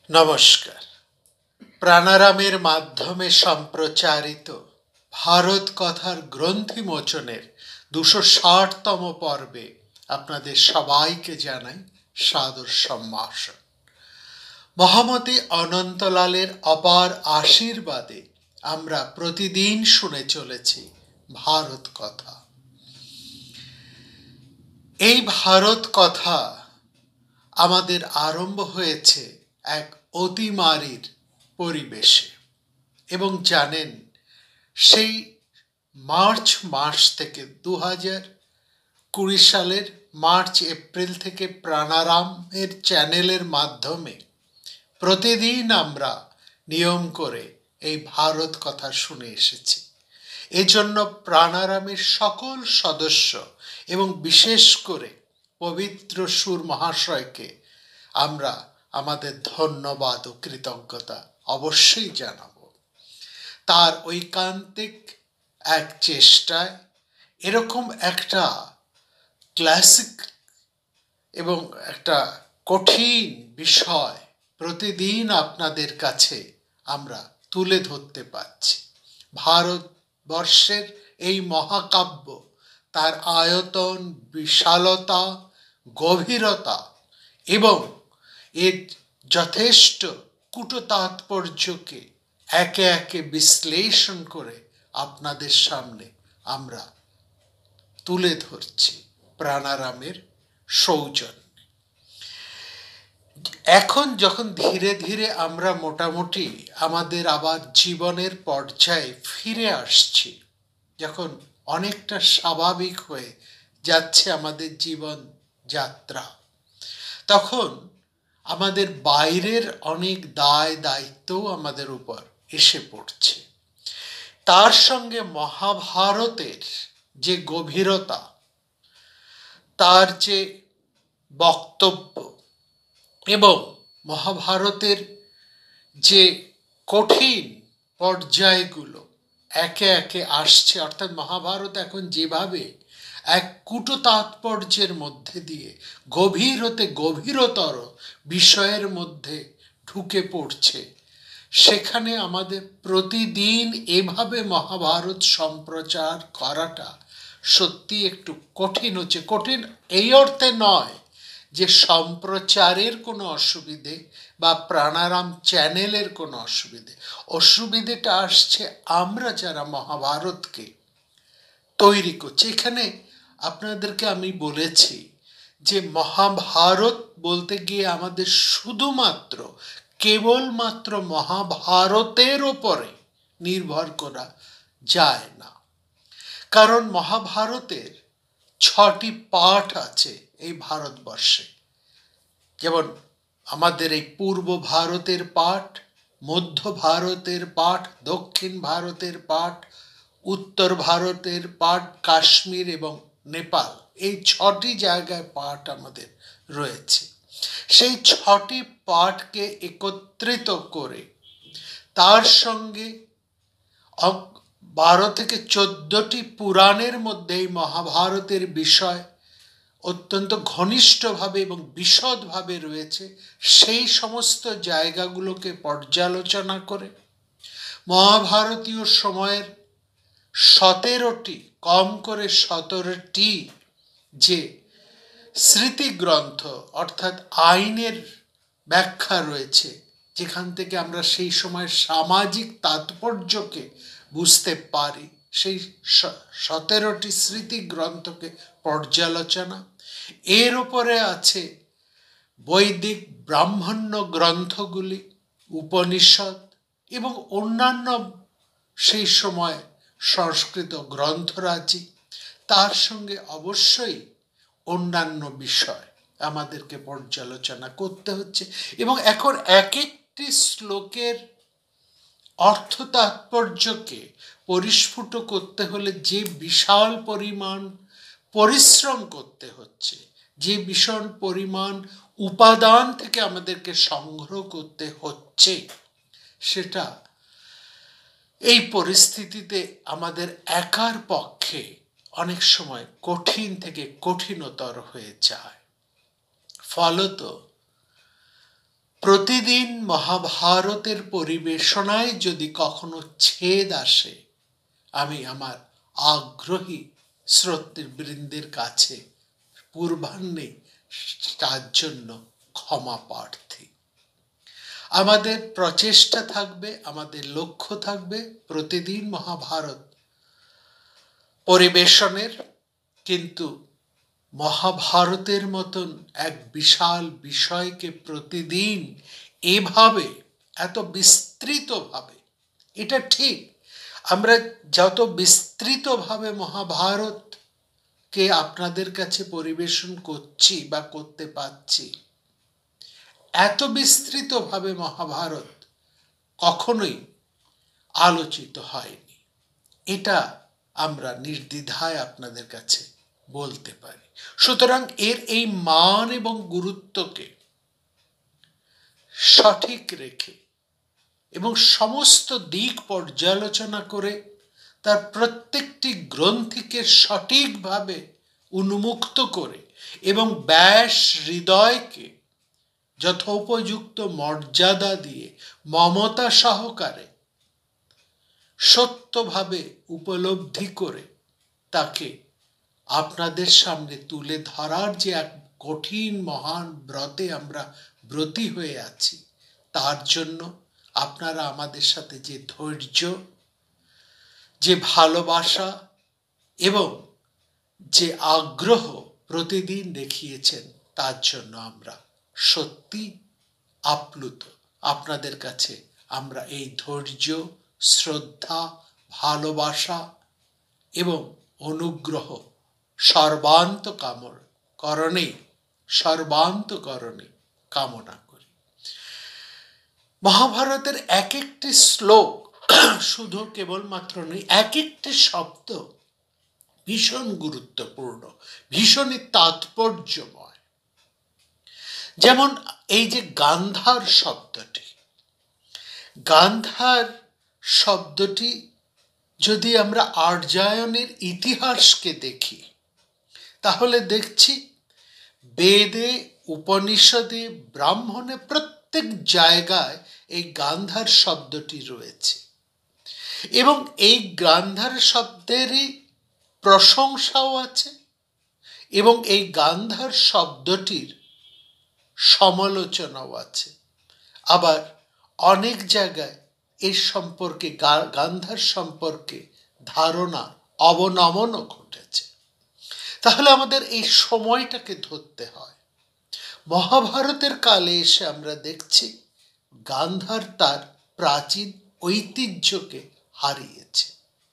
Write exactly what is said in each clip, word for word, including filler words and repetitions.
নমস্কার। প্রাণারামের মাধ্যমে সম্প্রচারিত ভারত কথার গ্রন্থি মোচনের দুশো ষাটতম পর্বে আপনাদের সবাইকে জানাই সাদর সম্ভাষণ। মহামতি অনন্তলালের অপার আশীর্বাদে আমরা প্রতিদিন শুনে চলেছি ভারত কথা। এই ভারত কথা আমাদের আরম্ভ হয়েছে এক অতিমারীর পরিবেশে, এবং জানেন সেই মার্চ মাস থেকে দু হাজার কুড়ি সালের মার্চ এপ্রিল থেকে প্রাণারামের চ্যানেলের মাধ্যমে প্রতিদিন আমরা নিয়ম করে এই ভারত কথা শুনে এসেছি। এজন্য প্রাণারামের সকল সদস্য এবং বিশেষ করে পবিত্র সুর মহাশয়কে আমরা আমাদের ধন্যবাদ ও কৃতজ্ঞতা অবশ্যই জানাব। তার ঐকান্তিক এক চেষ্টায় এরকম একটা ক্লাসিক এবং একটা কঠিন বিষয় প্রতিদিন আপনাদের কাছে আমরা তুলে ধরতে পারছি। ভারতবর্ষের এই মহাকাব্য, তার আয়তন, বিশালতা, গভীরতা এবং এর যথেষ্ট কূটতাৎপর্যকে একে একে বিশ্লেষণ করে আপনাদের সামনে আমরা তুলে ধরছি প্রাণারামের সৌজন্যে। এখন যখন ধীরে ধীরে আমরা মোটামুটি আমাদের আবার জীবনের পর্যায়ে ফিরে আসছি, যখন অনেকটা স্বাভাবিক হয়ে যাচ্ছে আমাদের জীবন যাত্রা, তখন আমাদের বাইরের অনেক দায় দায়িত্বও আমাদের উপর এসে পড়ছে। তার সঙ্গে মহাভারতের যে গভীরতা, তার যে বক্তব্য এবং মহাভারতের যে কঠিন পর্যায়গুলো একে একে আসছে, অর্থাৎ মহাভারত এখন যেভাবে এক কূটতাৎপর্যের মধ্যে দিয়ে গভীর হতে গভীরতর বিষয়ের মধ্যে ঢুকে পড়ছে, সেখানে আমাদের প্রতিদিন এভাবে মহাভারত সম্প্রচার করাটা সত্যি একটু কঠিন হচ্ছে। কঠিন এই অর্থে নয় যে সম্প্রচারের কোনো অসুবিধে বা প্রাণারাম চ্যানেলের কোনো অসুবিধে। অসুবিধেটা আসছে আমরা যারা মহাভারতকে তৈরি করছি। এখানে আপনাদেরকে আমি বলেছি যে মহাভারত বলতে গিয়ে আমাদের শুধুমাত্র কেবলমাত্র মহাভারতের ওপরে নির্ভর করা যায় না, কারণ মহাভারতের ছটি পাঠ আছে এই ভারতবর্ষে। যেমন আমাদের এই পূর্ব ভারতের পাঠ, মধ্য ভারতের পাঠ, দক্ষিণ ভারতের পাঠ, উত্তর ভারতের পাঠ, কাশ্মীর এবং নেপাল, এই ছটি জায়গায় পাঠ আমাদের রয়েছে। সেই ছটি পাঠকে একত্রিত করে তার সঙ্গে বারো থেকে চোদ্দটি পুরাণের মধ্যে এই মহাভারতের বিষয় অত্যন্ত ঘনিষ্ঠভাবে এবং বিশদভাবে রয়েছে। সেই সমস্ত জায়গাগুলোকে পর্যালোচনা করে মহাভারতীয় সময়ের সতেরোটি, কম করে সতেরোটি যে স্মৃতিগ্রন্থ অর্থাৎ আইনের ব্যাখ্যা রয়েছে, যেখান থেকে আমরা সেই সময়ের সামাজিক তাৎপর্যকে বুঝতে পারি, সেই সতেরোটি স্মৃতিগ্রন্থকে পর্যালোচনা। এর উপরে আছে বৈদিক ব্রাহ্মণ্য গ্রন্থগুলি, উপনিষদ এবং অন্যান্য সেই সময় সংস্কৃত গ্রন্থরাজি। তার সঙ্গে অবশ্যই অন্যান্য বিষয় আমাদেরকে পর্যালোচনা করতে হচ্ছে। এবং এখন এক একটি শ্লোকের অর্থ তাৎপর্যকে পরিস্ফুট করতে হলে যে বিশাল পরিমাণ পরিশ্রম করতে হচ্ছে, যে বিশাল পরিমাণ উপাদান থেকে আমাদেরকে সংগ্রহ করতে হচ্ছে, সেটা এই পরিস্থিতিতে আমাদের একার পক্ষে অনেক সময় কঠিন থেকে কঠিনতর হয়ে যায়। ফলত প্রতিদিন মহাভারতের পরিবেশনায় যদি কখনো ছেদ আসে, আমি আমার আগ্রহী শ্রোতৃবৃন্দের কাছে পূর্বাহ্নে তার জন্য ক্ষমা প্রার্থী। আমাদের প্রচেষ্টা থাকবে, আমাদের লক্ষ্য থাকবে প্রতিদিন মহাভারত পরিবেশনের, কিন্তু মহাভারতের মতন এক বিশাল বিষয়কে প্রতিদিন এভাবে এত বিস্তৃতভাবে, এটা ঠিক আমরা যত বিস্তৃতভাবে মহাভারতকে আপনাদের কাছে পরিবেশন করছি বা করতে পারছি, এত বিস্তৃতভাবে মহাভারত কখনোই আলোচিত হয়নি। এটা আমরা নির্দ্বিধায় আপনাদের কাছে বলতে পারি। সুতরাং এর এই মান এবং গুরুত্বকে সঠিক রেখে এবং সমস্ত দিক পর্যালোচনা করে তার প্রত্যেকটি গ্রন্থিকে সঠিকভাবে উন্মুক্ত করে এবং ব্যাস হৃদয়কে যথোপযুক্ত মর্যাদা দিয়ে মমতা সহকারে সত্যভাবে উপলব্ধি করে তাকে আপনাদের সামনে তুলে ধরার যে এক কঠিন মহান ব্রতে আমরা ব্রতী হয়ে আছি, তার জন্য আপনারা আমাদের সাথে যে ধৈর্য, যে ভালোবাসা এবং যে আগ্রহ প্রতিদিন দেখিয়েছেন, তার জন্য আমরা সত্যি আপ্লুত। আপনাদের কাছে আমরা এই ধৈর্য, শ্রদ্ধা, ভালোবাসা এবং অনুগ্রহ সর্বান্ত কামর করণে সর্বান্তকরণে কামনা করি। মহাভারতের এক একটি শ্লোক শুধু কেবলমাত্র নয়, এক একটি শব্দ ভীষণ গুরুত্বপূর্ণ, ভীষণই তাৎপর্যময়। যেমন এই যে গান্ধার শব্দটি, গান্ধার শব্দটি যদি আমরা আর্যায়নের ইতিহাসকে দেখি, তাহলে দেখছি বেদে, উপনিষদে, ব্রাহ্মণে প্রত্যেক জায়গায় এই গান্ধার শব্দটি রয়েছে এবং এই গান্ধার শব্দেরই প্রশংসাও আছে এবং এই গান্ধার শব্দটির সমালোচনাও আছে। আবার অনেক জায়গায় এর সম্পর্কে, গান্ধার সম্পর্কে ধারণা অবনমনও ঘটেছে। তাহলে আমাদের এই সময়টাকে ধরতে হয়। মহাভারতের কালে এসে আমরা দেখছি গান্ধার তার প্রাচীন ঐতিহ্যকে হারিয়েছে।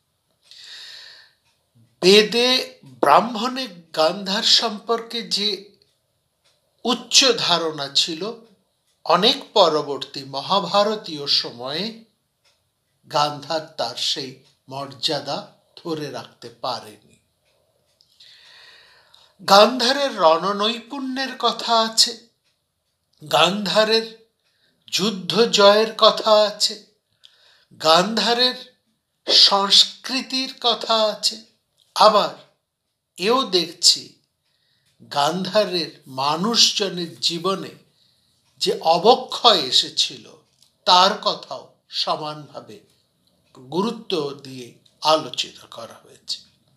বেদে, ব্রাহ্মণে গান্ধার সম্পর্কে যে উচ্চ ধারণা ছিল, অনেক পরবর্তী মহাভারতীয় সময়ে গান্ধার তার সেই মর্যাদা ধরে রাখতে পারেনি। গান্ধারের রণনৈপুণ্যের কথা আছে, গান্ধারের যুদ্ধ জয়ের কথা আছে, গান্ধারের সংস্কৃতির কথা আছে। আবার এও দেখছি গান্ধারের মানুষজনের জীবনে যে অবক্ষয় এসেছিল, তার কথাও সমানভাবে গুরুত্ব দিয়ে আলোচিত করা হয়েছে।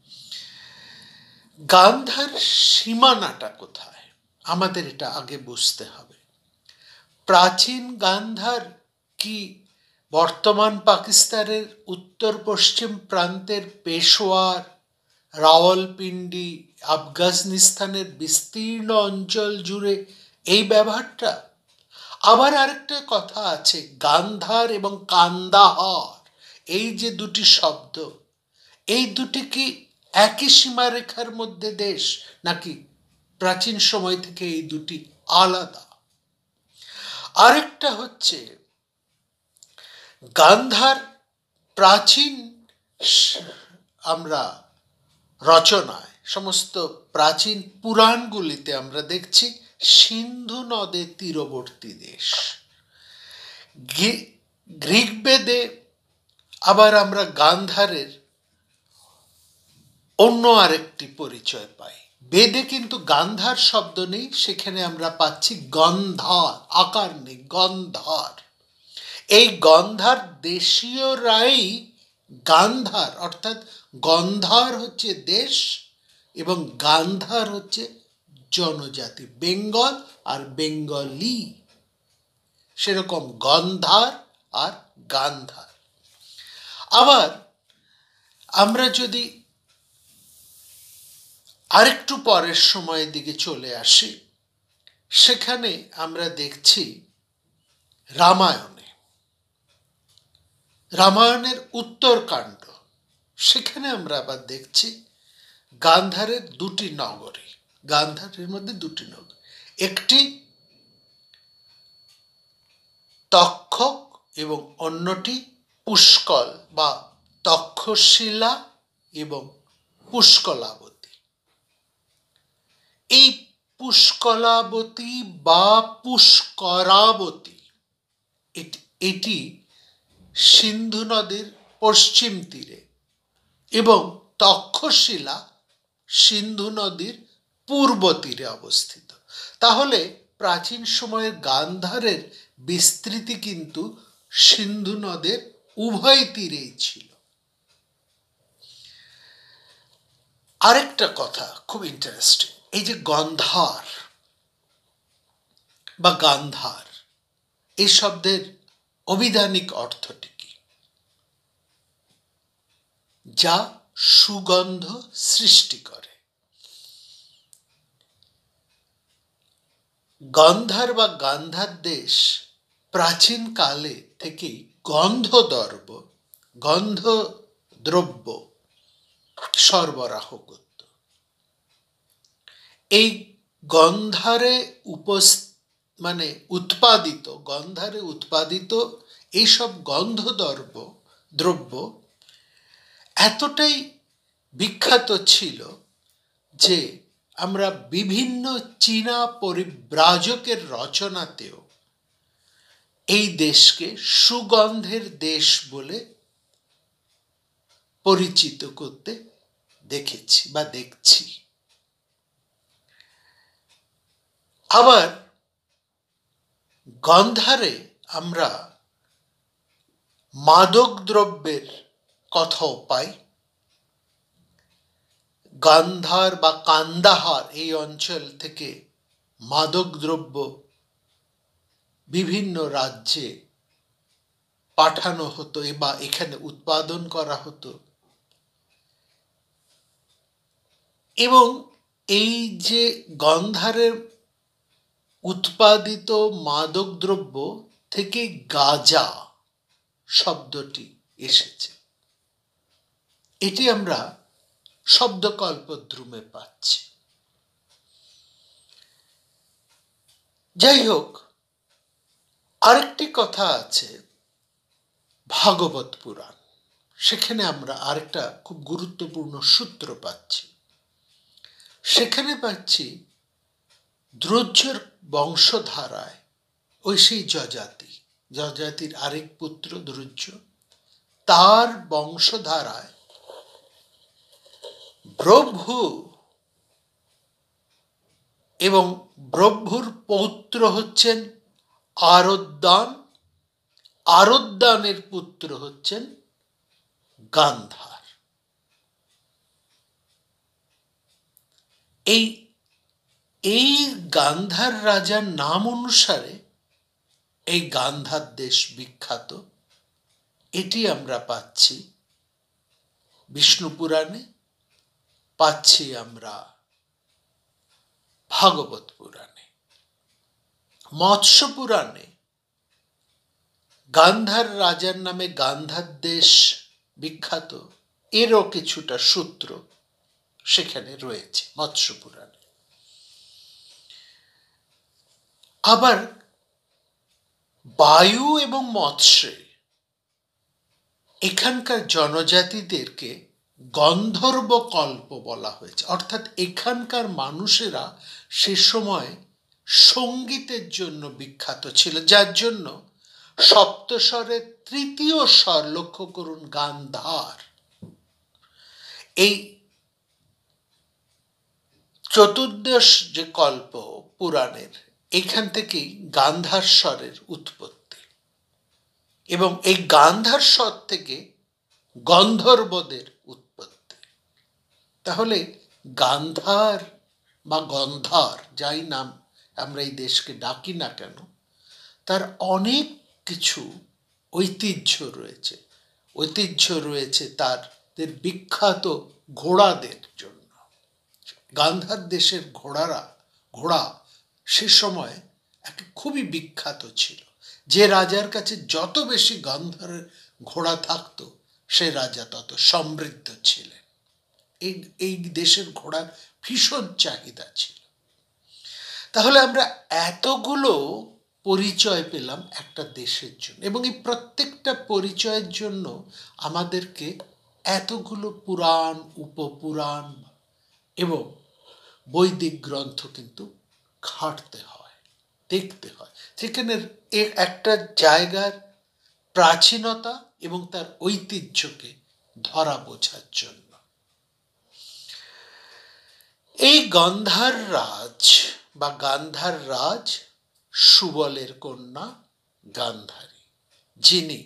গান্ধার সীমানাটা কোথায়, আমাদের এটা আগে বুঝতে হবে। প্রাচীন গান্ধার কি বর্তমান পাকিস্তানের উত্তর পশ্চিম প্রান্তের পেশোয়ার, রাওয়ালপিন্ডি, আফগানিস্তানের বিস্তীর্ণ অঞ্চল জুড়ে এই ব্যবহারটা? আবার আরেকটা কথা আছে, গান্ধার এবং কান্দাহার, এই যে দুটি শব্দ, এই দুটি কি একই সীমারেখার মধ্যে দেশ, নাকি প্রাচীন সময় থেকে এই দুটি আলাদা? আরেকটা হচ্ছে গান্ধার প্রাচীন আমরা রচনায়, সমস্ত প্রাচীন পুরাণগুলিতে আমরা দেখছি সিন্ধু নদের তীরবর্তী দেশ। গ্রীক বেদে আবার আমরা গান্ধারের অন্য আরেকটি পরিচয় পাই, বেদে কিন্তু গান্ধার শব্দ নেই, সেখানে আমরা পাচ্ছি গন্ধার, আকার নেই, গন্ধার। এই গন্ধার দেশীয়রাই গান্ধার, অর্থাৎ গন্ধার হচ্ছে দেশ এবং গান্ধার হচ্ছে জনজাতি, বেঙ্গল আর বেঙ্গলি, সেরকম গন্ধার আর গান্ধার। আবার আমরা যদি আরেকটু পরের সময়ের দিকে চলে আসি, সেখানে আমরা দেখছি রামায়ণে, রামায়ণের উত্তরকাণ্ড, সেখানে আমরা আবার দেখছি গান্ধারের দুটি নগরী, গান্ধারের মধ্যে দুটি নগরী, একটি তক্ষক এবং অন্যটি পুষ্কল বা তক্ষশিলা এবং পুষ্কলাবতী। এই পুষ্কলাবতী বা পুষ্করাবতী এটি সিন্ধু নদীর পশ্চিম তীরে এবং তক্ষশিলা সিন্ধু নদীর পূর্ব তীরে অবস্থিত। তাহলে প্রাচীন সময়ের গান্ধারের বিস্তৃতি কিন্তু সিন্ধু নদের উভয় তীরেই ছিল। আরেকটা কথা খুব ইন্টারেস্টিং, এই যে গন্ধার বা গান্ধার এই শব্দের অভিধানিক অর্থটি কি? যা সুগন্ধ সৃষ্টি করে। গন্ধার বা গান্ধার দেশ প্রাচীন কালে থেকেই গন্ধদ্রব্য গন্ধ দ্রব্য সরবরাহ করত। এই গন্ধারে উপস মানে উৎপাদিত গন্ধারে উৎপাদিত এইসব গন্ধদ্রব্য দ্রব্য এতটাই বিখ্যাত ছিল যে আমরা বিভিন্ন চীনা পরিব্রাজকের রচনাতেও এই দেশকে সুগন্ধের দেশ বলে পরিচিত করতে দেখেছি বা দেখছি। আবার গন্ধারে আমরা মাদক দ্রব্যের কথাও পাই। গান্ধার বা কান্দাহার এই অঞ্চল থেকে মাদক দ্রব্য বিভিন্ন রাজ্যে পাঠানো হতো বা এখানে উৎপাদন করা হতো, এবং এই যে গন্ধারের উৎপাদিত মাদক দ্রব্য থেকে গাঁজা শব্দটি এসেছে। এটি আমরা শব্দকল্পদ্রুমে পাচ্ছি। যাই হোক, আরেকটি কথা আছে ভাগবত পুরাণ, সেখানে আমরা আরেকটা খুব গুরুত্বপূর্ণ সূত্র পাচ্ছি। সেখানে পাচ্ছি দ্রোজ্যের বংশধারায় ওই সেই যজাতি, যজাতির আরেক পুত্র দ্রোজ্য, তার বংশধারায় ব্রহ্মু এবং ব্রহ্মুর পৌত্র হচ্ছেন আরোদ্যান, আরোদ্যানের পুত্র হচ্ছেন গান্ধার। এই এই গান্ধার রাজার নাম অনুসারে এই গান্ধার দেশ বিখ্যাত। এটি আমরা পাচ্ছি বিষ্ণু পুরাণে, পাচ্ছি আমরা ভাগবত পুরাণে। মৎস্য পুরাণে গান্ধার রাজার নামে গান্ধার দেশ বিখ্যাত, এরও কিছুটা সূত্র সেখানে রয়েছে মৎস্য পুরাণে। আবার বায়ু এবং মৎস্যে এখানকার জনজাতিদেরকে গন্ধর্ব কল্প বলা হয়েছে, অর্থাৎ এখানকার মানুষেরা সে সময় সঙ্গীতের জন্য বিখ্যাত ছিল, যার জন্য সপ্তস্বরের তৃতীয় স্বর, লক্ষ্য করুন, গান্ধার, এই চতুর্দশ যে কল্প পুরাণের, এখান থেকেই গান্ধার স্বরের উৎপত্তি, এবং এই গান্ধার স্বর থেকে গন্ধর্বদের উৎপত্তি। তাহলে গান্ধার বা গন্ধার, যাই নাম আমরা এই দেশকে ডাকি না কেন, তার অনেক কিছু ঐতিহ্য রয়েছে। ঐতিহ্য রয়েছে তাদের বিখ্যাত ঘোড়াদের জন্য। গান্ধার দেশের ঘোড়ারা ঘোড়া সে সময় এক খুবই বিখ্যাত ছিল। যে রাজার কাছে যত বেশি গান্ধারের ঘোড়া থাকতো, সে রাজা তত সমৃদ্ধ ছিলেন। এই এই দেশের ঘোড়ার ভীষণ চাহিদা ছিল। তাহলে আমরা এতগুলো পরিচয় পেলাম একটা দেশের জন্য, এবং এই প্রত্যেকটা পরিচয়ের জন্য আমাদেরকে এতগুলো পুরাণ, উপপুরাণ এবং বৈদিক গ্রন্থ কিন্তু ঘাঁটতে হয়, দেখতে হয়, সেখানে একটা জায়গার প্রাচীনতা এবং তার ঐতিহ্যকে ধরা বোঝার জন্য। এই গান্ধার রাজ বা গান্ধার রাজ সুবলের কন্যা গান্ধারী, যিনি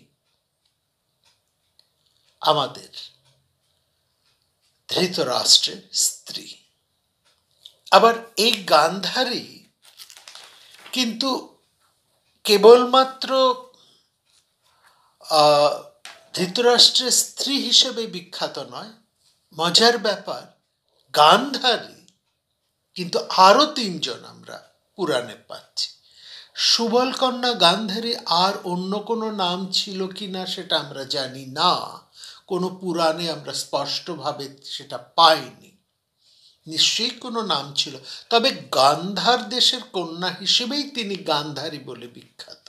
আমাদের ধৃতরাষ্ট্রের স্ত্রী। আবার এই গান্ধারী কিন্তু কেবলমাত্র ধৃতরাষ্ট্রের স্ত্রী হিসেবে বিখ্যাত নয়। মজার ব্যাপার, গান্ধারী কিন্তু আরো তিনজন আমরা পুরাণে পাচ্ছি। সুবল কন্যা গান্ধারী আর অন্য কোনো নাম ছিল কিনা সেটা আমরা জানি না, কোনো পুরাণে আমরা স্পষ্টভাবে সেটা পাইনি। নিশ্চয়ই কোনো নাম ছিল, তবে গান্ধার দেশের কন্যা হিসেবেই তিনি গান্ধারী বলে বিখ্যাত,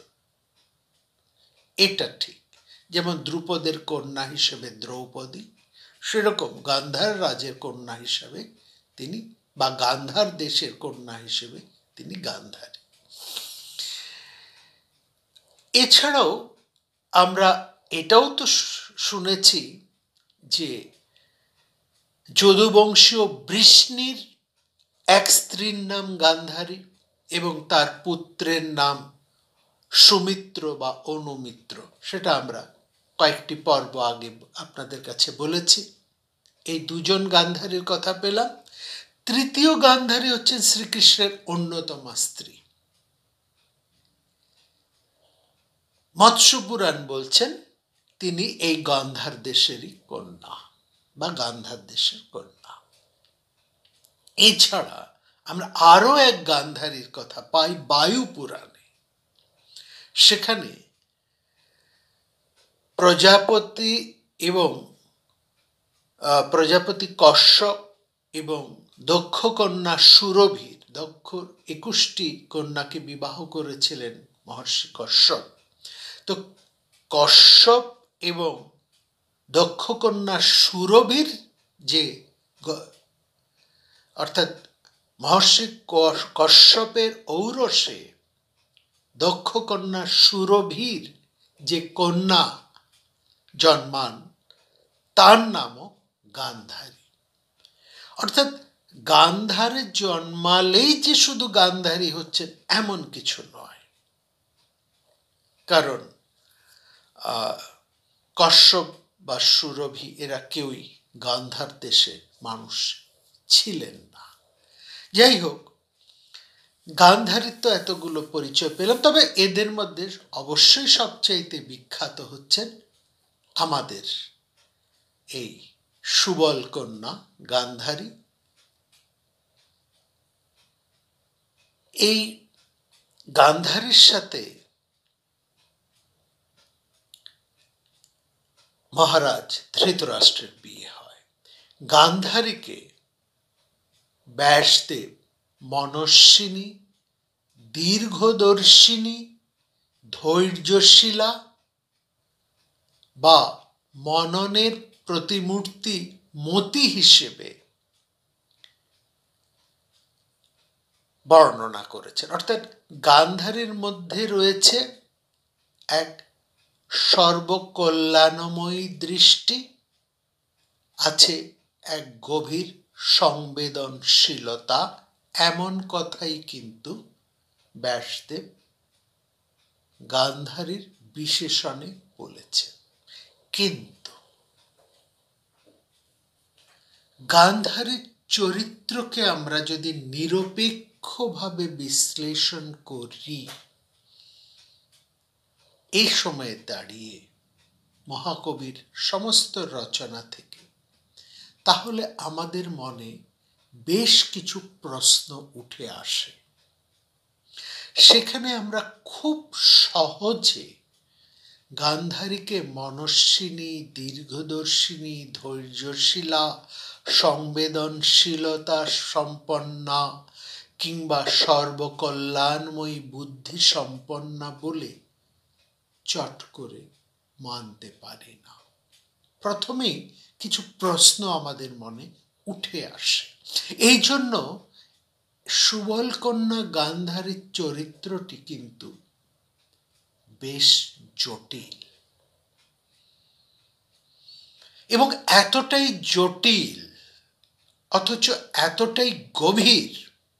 এটা ঠিক। যেমন দ্রুপদের কন্যা হিসেবে দ্রৌপদী, সেরকম গান্ধার রাজের কন্যা হিসেবে তিনি, বা গান্ধার দেশের কন্যা হিসেবে তিনি গান্ধারী। এছাড়াও আমরা এটাও তো শুনেছি যে যদুবংশীয় বৃষ্ণির এক স্ত্রীর নাম গান্ধারী, এবং তার পুত্রের নাম সুমিত্র বা অনুমিত্র। সেটা আমরা কয়েকটি পর্ব আগে আপনাদের কাছে বলেছি। এই দুজন গান্ধারীর কথা পেলাম। তৃতীয় গান্ধারী হচ্ছেন শ্রীকৃষ্ণের অন্যতম স্ত্রী। মৎস্য পুরাণ বলছেন তিনি এই গান্ধার দেশেরই কন্যা বা গান্ধার দেশের কন্যা। এছাড়া আমরা আরো এক গান্ধারীর কথা পাই বায়ু পুরাণে। সেখানে প্রজাপতি এবং প্রজাপতি কশ্যপ এবং দক্ষ কন্যা সুরভির, দক্ষ একুশটি কন্যাকে বিবাহ করেছিলেন মহর্ষি কশ্যপ। তো কশ্যপ এবং দক্ষ কন্যা সুরভির যে, অর্থাৎ মহর্ষি কশ্যপের ঔরসে দক্ষ কন্যা সুরভির যে কন্যা জন্মান, তার নামও গান্ধারী। অর্থাৎ গান্ধারে জন্মালেই যে শুধু গান্ধারী হচ্ছেন এমন কিছু নয়, কারণ কশ্যপ বা সুরভি এরা কেউই গান্ধার দেশে মানুষ ছিলেন না। যাই হোক, গান্ধারীর তো এতগুলো পরিচয় পেলাম, তবে এদের মধ্যে অবশ্যই সবচাইতে বিখ্যাত হচ্ছেন আমাদের এই সুবল কন্যা গান্ধারী। এই গান্ধারীর সাথে মহারাজ ধৃতরাষ্ট্রের বিয়ে হয়। গান্ধারীকে ব্যাসদেব মনস্বিনী, দীর্ঘদর্শিনী, ধৈর্যশীলা বা মননের প্রতিমূর্তি মতি হিসেবে বর্ণনা করেছেন। অর্থাৎ গান্ধারীর মধ্যে রয়েছে এক সর্বকল্যাণময়ী দৃষ্টি, আছে এক গভীর সংবেদনশীলতা, এমন কথাই কিন্তু ব্যাসদেব গান্ধারীর বিশেষণে বলেছেন। কিন্তু গান্ধারীর চরিত্রকে আমরা যদি নিরপেক্ষভাবে বিশ্লেষণ করি এই সময়ে দাঁড়িয়ে মহাকবির সমস্ত রচনা থেকে, তাহলে আমাদের মনে বেশ কিছু প্রশ্ন উঠে আসে। সেখানে আমরা খুব সহজে গান্ধারীকে মনস্বিনী, দীর্ঘদর্শিনী, ধৈর্যশীলা, সংবেদনশীলতা সম্পন্না কিংবা সর্বকল্যাণময়ী বুদ্ধি সম্পন্না বলে চট করে মানতে পারি না। প্রথমেই কিছু প্রশ্ন আমাদের মনে উঠে আসে। এই জন্য সুবলকন্যা গান্ধারীর চরিত্রটি কিন্তু বেশ জটিল, এবং এতটাই জটিল অথচ এতটাই গভীর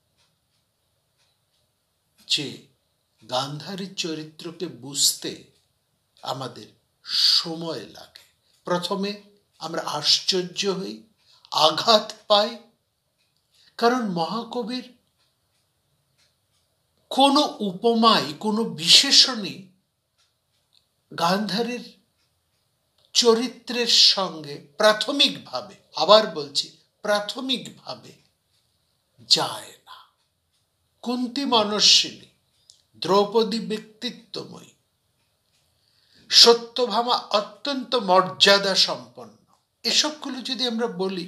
যে গান্ধারীর চরিত্রকে বুঝতে আমাদের সময় লাগে। প্রথমে আমরা আশ্চর্য হই, আঘাত পাই, কারণ মহাকবির কোনো উপমাই, কোনো বিশেষণই গান্ধারীর চরিত্রের সঙ্গে প্রাথমিকভাবে, আবার বলছি প্রাথমিকভাবে যায় না। কুন্তী মনস্বিনী, দ্রৌপদী ব্যক্তিত্বময়ী, সত্যভামা অত্যন্ত মর্যাদা সম্পন্ন, এসবগুলো যদি আমরা বলি,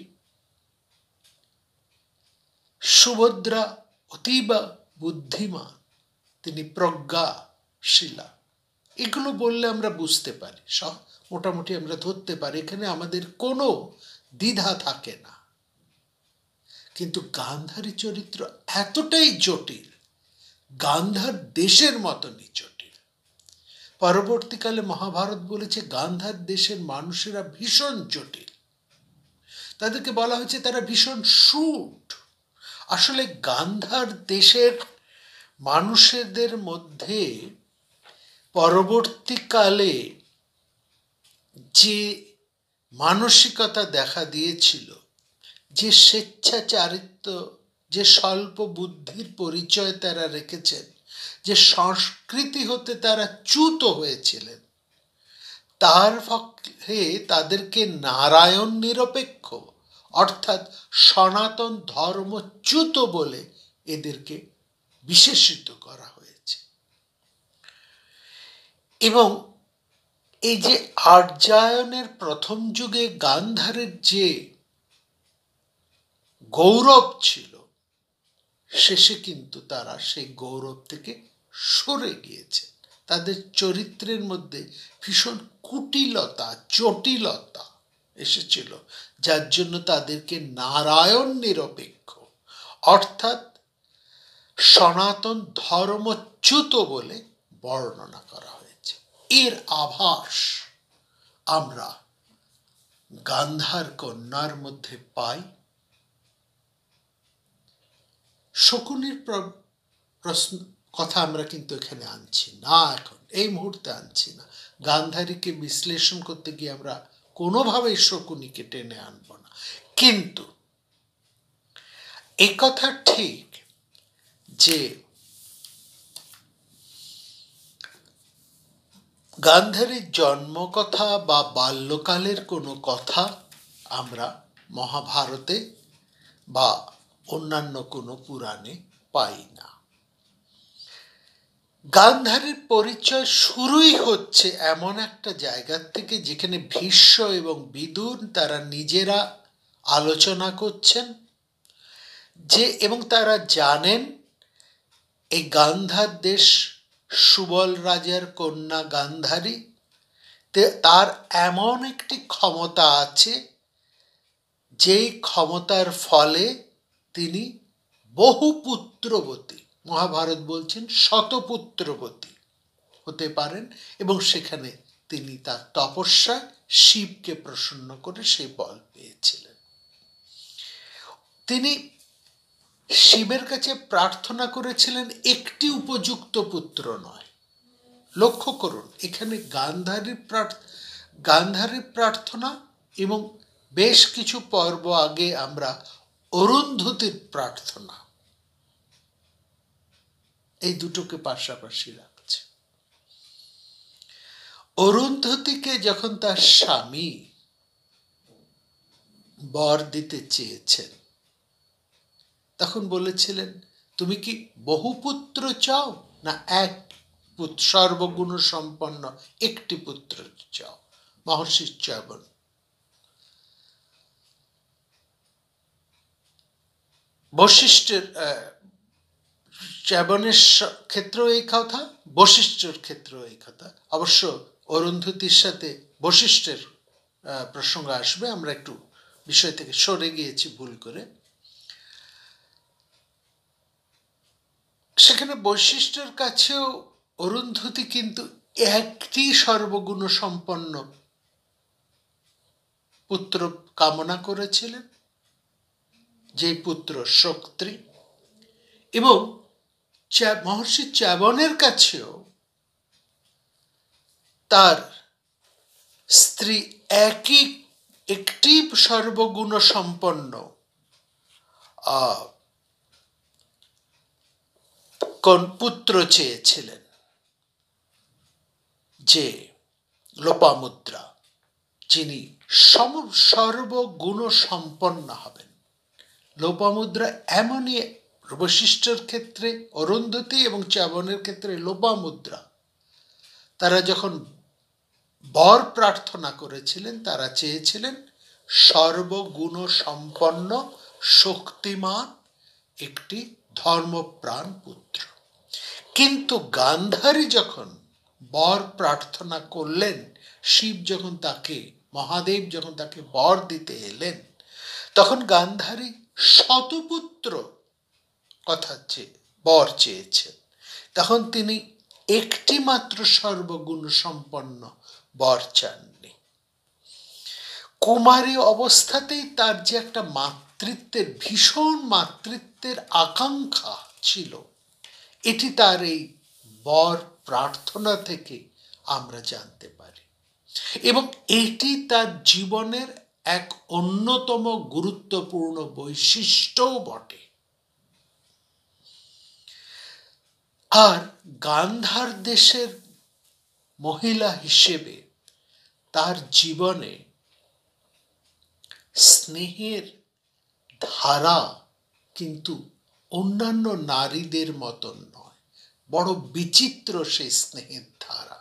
সুভদ্রা অতীব বুদ্ধিমান, তিনি প্রজ্ঞাশীলা, এগুলো বললে আমরা বুঝতে পারি, সব মোটামুটি আমরা ধরতে পারি, এখানে আমাদের কোনো দ্বিধা থাকে না। কিন্তু গান্ধারী চরিত্র এতটাই জটিল, গান্ধার দেশের মতনই জটিল। পরবর্তীকালে মহাভারত বলেছে গান্ধার দেশের মানুষেরা ভীষণ জটিল, তাদেরকে বলা হয়েছে তারা ভীষণ শুট। আসলে গান্ধার দেশের মানুষদের মধ্যে পরবর্তীকালে যে মানসিকতা দেখা দিয়েছিল, যে স্বেচ্ছাচারিত্ব, যে স্বল্প বুদ্ধির পরিচয় তারা রেখেছেন, যে সংস্কৃতি হতে তারা চ্যুত হয়েছিলেন, তার ফলে তাদেরকে নারায়ণ নিরপেক্ষ অর্থাৎ সনাতন ধর্মচ্যুত বলে এদেরকে বিশেষিত করা হয়েছে। এবং এই যে আর্যায়নের প্রথম যুগে গান্ধারের যে গৌরব ছিল, শেষে কিন্তু তারা সেই গৌরব থেকে সরে গিয়েছে। তাদের চরিত্রের মধ্যে ভীষণ কুটিলতা, জটিলতা এসেছিল, যার জন্য তাদেরকে নারায়ণ নিরপেক্ষ অর্থাৎ সনাতন ধর্মচ্যুত বলে বর্ণনা করা হয়েছে। এর আভাস আমরা গান্ধার কন্যার মধ্যে পাই। শকুনির প্রশ্ন কথা আমরা কিন্তু এখানে আনছি না, এখন এই মুহূর্তে আনছি না। গান্ধারীকে বিশ্লেষণ করতে গিয়ে আমরা কোনোভাবেই শকুনিকে টেনে আনব না। কিন্তু এই কথা ঠিক যে গান্ধারীর জন্মকথা বা বাল্যকালের কোনো কথা আমরা মহাভারতে বা অন্যান্য কোনো পুরাণে পাই না। গান্ধারীর পরিচয় শুরুই হচ্ছে এমন একটা জায়গা থেকে যেখানে ভীষ্ম এবং বিদুর তারা নিজেরা আলোচনা করছেন যে, এবং তারা জানেন এই গান্ধার দেশ সুবল রাজার কন্যা গান্ধারী, তার এমন একটি ক্ষমতা আছে যেই ক্ষমতার ফলে তিনি বহু পুত্রবতী, মহাভারত বলছেন শতপুত্রবতী হতে পারেন, এবং সেখানে তিনি তার তপস্যায় শিবকে প্রসন্ন করে সেই বল পেয়েছিলেন। তিনি শিবের কাছে প্রার্থনা করেছিলেন একটি উপযুক্ত পুত্র নয়। লক্ষ্য করুন, এখানে গান্ধারীর গান্ধারীর প্রার্থনা এবং বেশ কিছু পর্ব আগে আমরা অরুন্ধতির প্রার্থনা, এই দুটোকে পাশাপাশি রাখছে। অরুন্ধতিকে যখন তার স্বামী বর দিতে চেয়েছেন, তখন বলেছিলেন, তুমি কি বহুপুত্র চাও না এক সর্বগুণ সম্পন্ন একটি পুত্র চাও? মহর্ষি চ্যবন। বশিষ্ঠের চ্যবনের ক্ষেত্রেও এই কথা, বশিষ্ঠের ক্ষেত্রেও এই কথা। অবশ্য অরুন্ধতির সাথে বশিষ্ঠের প্রসঙ্গ আসবে, আমরা একটু বিষয় থেকে সরে গিয়েছি ভুল করে। সেখানে বশিষ্ঠের কাছেও অরুন্ধতি কিন্তু একটি সর্বগুণ সম্পন্ন পুত্র কামনা করেছিলেন, যে পুত্র শক্তি। এবং মহর্ষি চ্যবনের কাছেও তার স্ত্রী একই একটি সর্বগুণ সম্পন্ন কোন পুত্র চেয়েছিলেন, যে লোপামুদ্রা, যিনি সম সর্বগুণ সম্পন্ন হবেন। লোপামুদ্রা এমনই, বশিষ্ঠের ক্ষেত্রে অরুন্ধতি এবং চ্যবনের ক্ষেত্রে লোপামুদ্রা, তারা যখন বর প্রার্থনা করেছিলেন, তারা চেয়েছিলেন সর্বগুণ সম্পন্ন শক্তিমান একটি ধর্মপ্রাণ পুত্র। কিন্তু গান্ধারী যখন বর প্রার্থনা করলেন, শিব যখন তাকে, মহাদেব যখন তাকে বর দিতে এলেন, তখন গান্ধারী শতপুত্র কথা চেয়ে বর চেয়েছেন। তখন তিনি একটি মাত্র সর্বগুণ সম্পন্ন বর চাননি। কুমারী অবস্থাতেই তার যে একটা মাতৃত্বের, ভীষণ মাতৃত্বের আকাঙ্ক্ষা ছিল, এটি তার এই বর প্রার্থনা থেকে আমরা জানতে পারি। এবং এটি তার জীবনের এক অন্যতম গুরুত্বপূর্ণ বৈশিষ্ট্যও বটে। আর গান্ধার দেশের মহিলা হিসেবে তার জীবনে স্নেহের ধারা কিন্তু অন্যান্য নারীদের মতন নয়, বড় বিচিত্র সেই স্নেহের ধারা।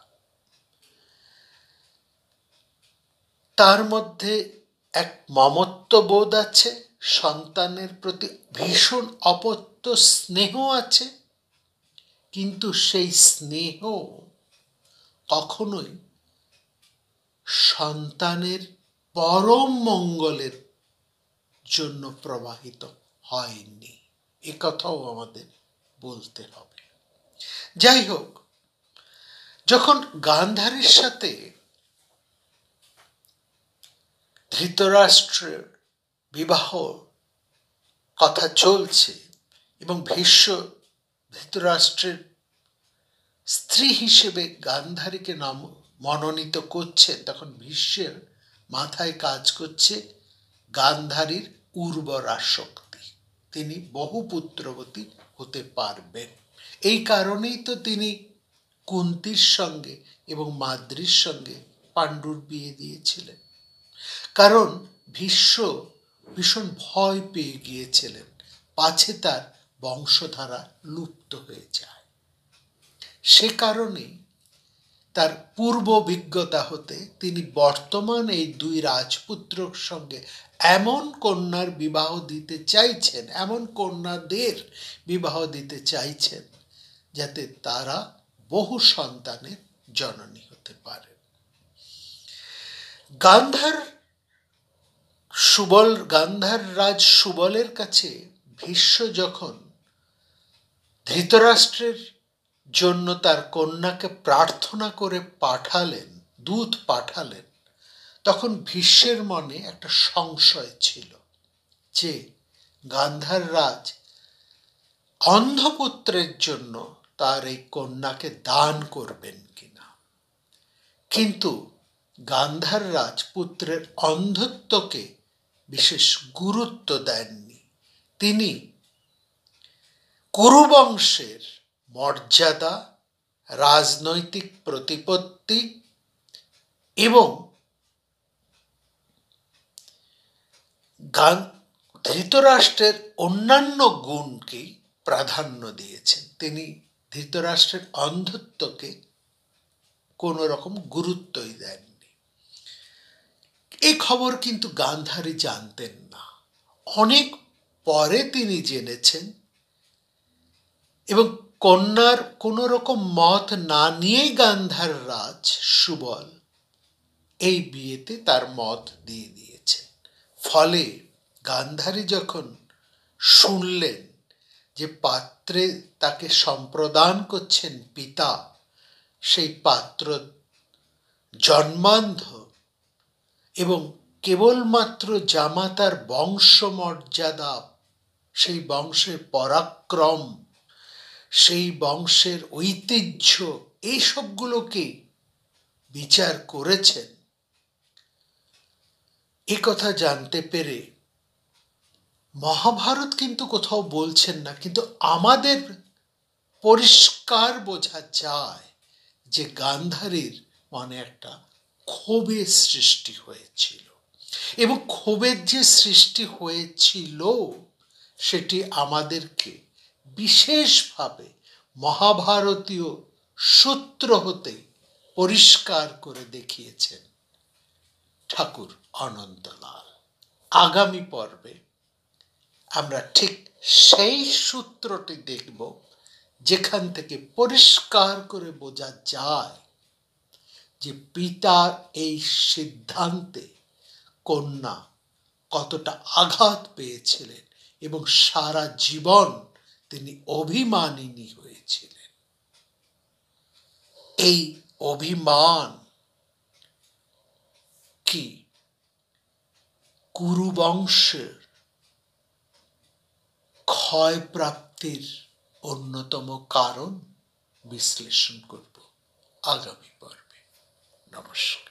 তার মধ্যে এক মমত্ববোধ আছে, সন্তানের প্রতি ভীষণ অপত্য স্নেহ আছে, কিন্তু সেই স্নেহ কখনোই সন্তানের পরম মঙ্গলের জন্য প্রবাহিত হয়নি, এ কথাও আমাদের বলতে হবে। যাই হোক, যখন গান্ধারীর সাথে ধৃতরাষ্ট্রের বিবাহ কথা চলছে এবং ভীষ্ম ধৃতরাষ্ট্রের স্ত্রী হিসেবে গান্ধারীকে নাম মনোনীত করছেন, তখন ভীষ্মের মাথায় কাজ করছে গান্ধারীর উর্বরা শক্তি, তিনি বহুপুত্রবতী হতে পারবেন। এই কারণেই তো তিনি কুন্তির সঙ্গে এবং মাদ্রীর সঙ্গে পাণ্ডুর বিয়ে দিয়েছিলেন, কারণ ভীষ্ম ভীষণ ভয় পেয়ে গিয়েছিলেন পাছে তার বংশধারা লুপ্ত হয়ে যায়। সে কারণে তার পূর্ব অভিজ্ঞতা হতে তিনি বর্তমান এই দুই রাজপুত্রর সঙ্গে এমন কন্যার বিবাহ দিতে চাইছেন, এমন কন্যাদের বিবাহ দিতে চাইছেন যাতে তারা বহু সন্তানের জননী হতে পারে। গান্ধার সুবল গান্ধার রাজ সুবলের কাছে ভীষ্ম যখন ধৃতরাষ্ট্রের জন্য তার কন্যাকে প্রার্থনা করে পাঠালেন, দূত পাঠালেন, তখন ভীষ্মের মনে একটা সংশয় ছিল যে গান্ধার রাজ অন্ধপুত্রের জন্য তার এই কন্যাকে দান করবেন কিনা, কিন্তু গান্ধার রাজ পুত্রের অন্ধত্বকে বিশেষ গুরুত্ব দেননি। তিনি কুরুবংশের মর্যাদা, রাজনৈতিক প্রতিপত্তি এবং ধৃতরাষ্ট্রের অন্যান্য গুণকেই প্রাধান্য দিয়েছেন। তিনি ধৃতরাষ্ট্রের অন্ধত্বকে কোনো রকম গুরুত্বই দেননি। এই খবর কিন্তু গান্ধারী জানতেন না, অনেক পরে তিনি জেনেছেন এবং কন্যার কোনো রকম মত না নিয়েই গান্ধার রাজ সুবল এই বিয়েতে তার মত দিয়ে দিয়েছেন। ফলে গান্ধারী যখন শুনলেন যে পাত্রে তাকে সম্প্রদান করছেন পিতা, সেই পাত্র জন্মান্ধ এবং কেবলমাত্র জামাতার বংশমর্যাদা, সেই বংশের পরাক্রম, সেই বংশের ঐতিহ্য, এই সবগুলোকে বিচার করেছেন, এ কথা জানতে পেরে মহাভারত কিন্তু কোথাও বলছেন না, কিন্তু আমাদের পরিষ্কার বোঝা যায় যে গান্ধারীর মনে একটা ক্ষোভের সৃষ্টি হয়েছিল, এবং ক্ষোভের যে সৃষ্টি হয়েছিল সেটি আমাদেরকে বিশেষভাবে মহাভারতীয় সূত্র হতে পরিষ্কার করে দেখিয়েছেন ঠাকুর অনন্তলাল। আগামী পর্বে আমরা ঠিক সেই সূত্রটি দেখব যেখান থেকে পরিষ্কার করে বোঝা যায় যে পিতার এই সিদ্ধান্তে কন্যা কতটা আঘাত পেয়েছিলেন এবং সারা জীবন তিনি অভিমানিনী হয়েছিলেন। এই অভিমান কি কুরুবংশের ক্ষয় প্রাপ্তির অন্যতম কারণ? বিশ্লেষণ করব আগামী পর্বে। নমস্কার।